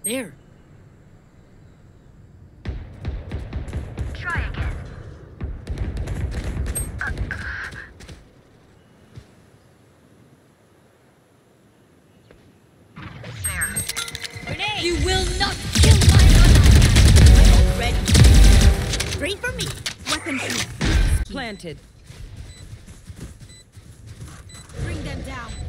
There. Try again. There. Grenade! You will not kill my ally! Ready? Ready for me. Weapon planted. Bring them down.